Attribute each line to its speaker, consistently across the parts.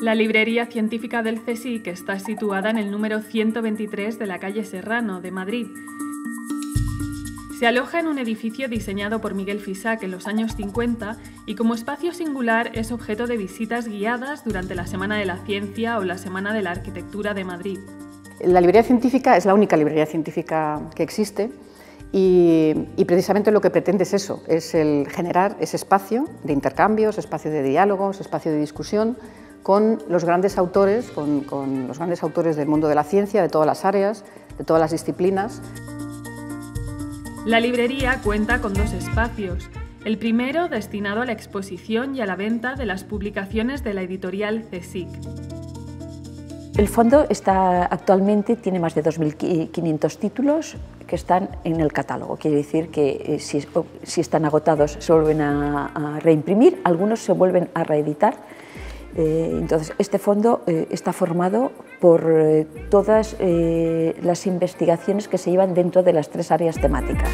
Speaker 1: La librería científica del CSIC está situada en el número 123 de la calle Serrano, de Madrid. Se aloja en un edificio diseñado por Miguel Fisac en los años 50 y como espacio singular es objeto de visitas guiadas durante la Semana de la Ciencia o la Semana de la Arquitectura de Madrid.
Speaker 2: La librería científica es la única librería científica que existe y precisamente lo que pretende es eso, es el generar ese espacio de intercambios, espacio de diálogos, espacio de discusión con los grandes autores, con los grandes autores del mundo de la ciencia, de todas las áreas, de todas las disciplinas.
Speaker 1: La librería cuenta con dos espacios. El primero destinado a la exposición y a la venta de las publicaciones de la editorial CSIC.
Speaker 3: El fondo actualmente tiene más de 2.500 títulos que están en el catálogo. Quiere decir que si están agotados se vuelven a reimprimir, algunos se vuelven a reeditar. Entonces, este fondo está formado por todas las investigaciones que se llevan dentro de las tres áreas temáticas.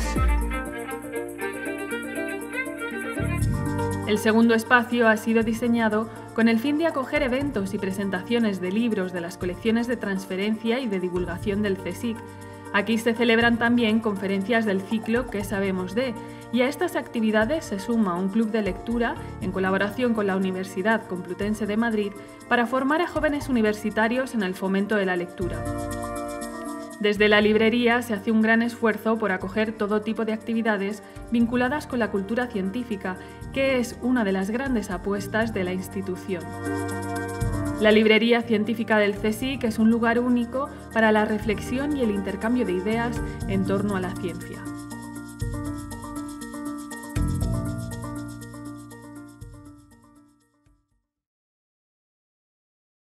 Speaker 1: El segundo espacio ha sido diseñado con el fin de acoger eventos y presentaciones de libros de las colecciones de transferencia y de divulgación del CSIC. Aquí se celebran también conferencias del ciclo ¿Qué sabemos de? Y a estas actividades se suma un club de lectura en colaboración con la Universidad Complutense de Madrid para formar a jóvenes universitarios en el fomento de la lectura. Desde la librería se hace un gran esfuerzo por acoger todo tipo de actividades vinculadas con la cultura científica, que es una de las grandes apuestas de la institución. La librería científica del CSIC es un lugar único para la reflexión y el intercambio de ideas en torno a la ciencia.